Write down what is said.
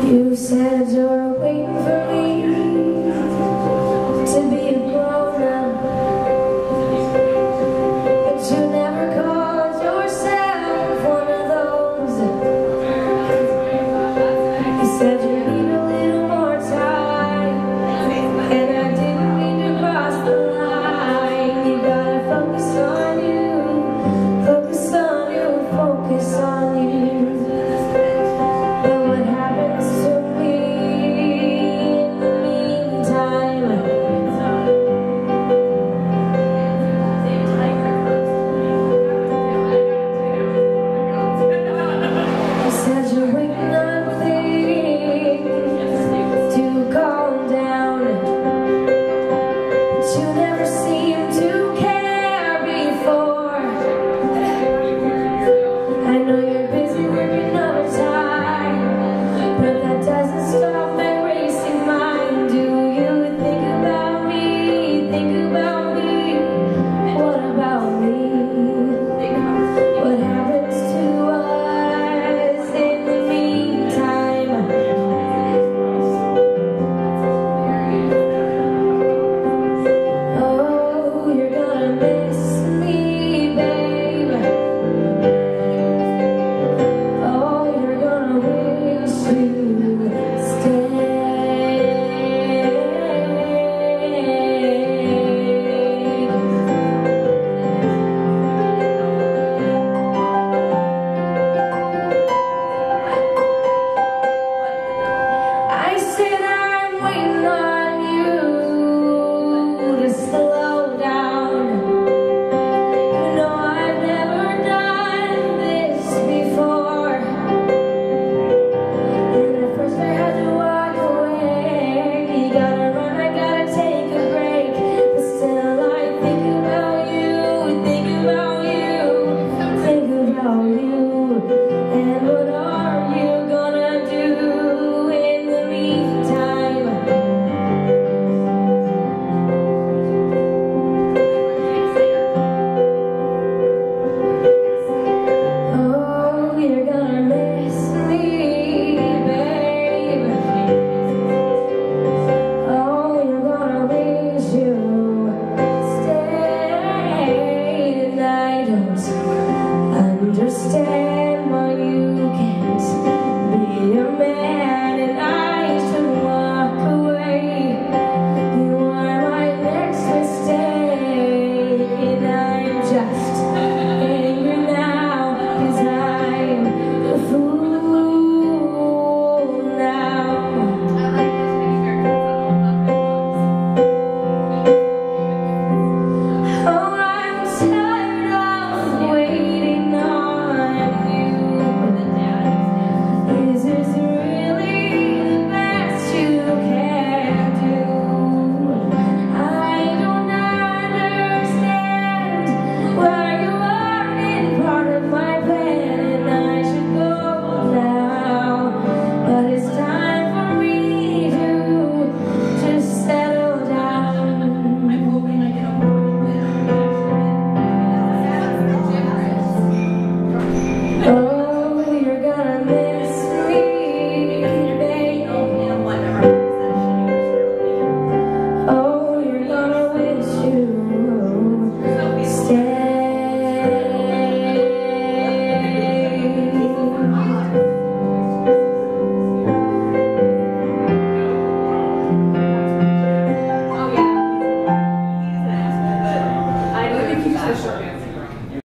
You said you're waiting for me to be a grown-up, but you never called yourself one of those. You said you need a little more time, and I didn't mean to cross the line. You gotta focus on you, focus on you, focus on you. I said I'm waiting on